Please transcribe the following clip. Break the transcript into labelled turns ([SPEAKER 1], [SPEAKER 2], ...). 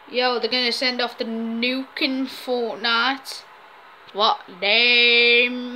[SPEAKER 1] Yo, they're gonna send off the nuke in Fortnite. What? Damn.